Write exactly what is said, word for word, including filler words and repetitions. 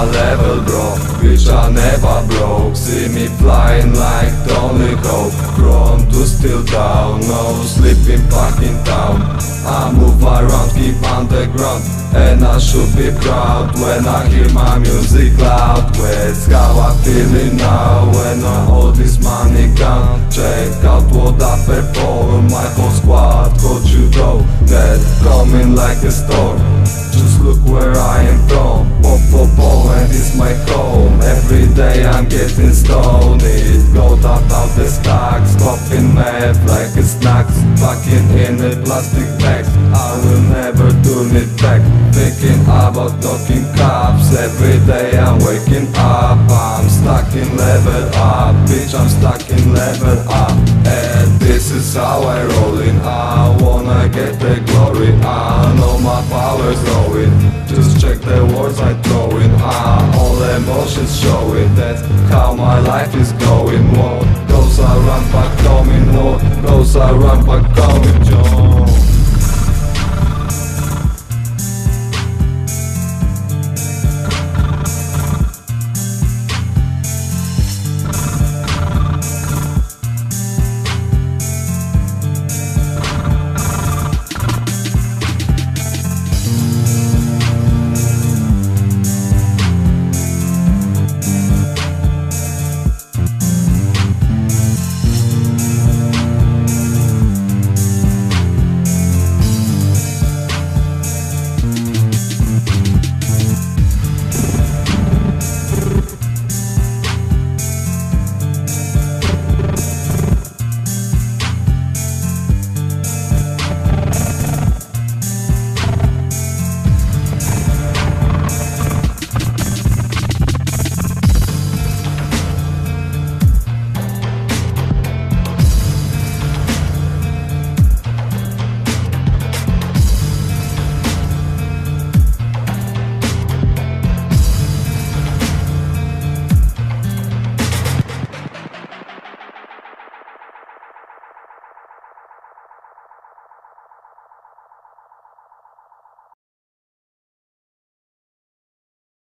my level, bro. Bitch, I never broke. See me flying like Tony Hawk. From to still down, no sleeping fucking town. I move around, keep underground, and I should be proud when I hear my music loud. That's how I feeling now when I all this money count. Check out what I perform, my whole squad, coach you know that coming like a storm. Just look where I am from. Pop, pop, Poland is my home. Every day I'm getting stoned. It goes up out the stacks, popping meth like a snacks, fucking in a plastic bag. I will never turn it back. Thinking about knocking cops. Every day I'm waking up. I'm stuck in level up, bitch, I'm stuck in level up. And this is how I roll in. I wanna get the glory. I know my power's growing. Just check the words I throw in. Ah, all emotions showing. That's how my life is going. Whoa.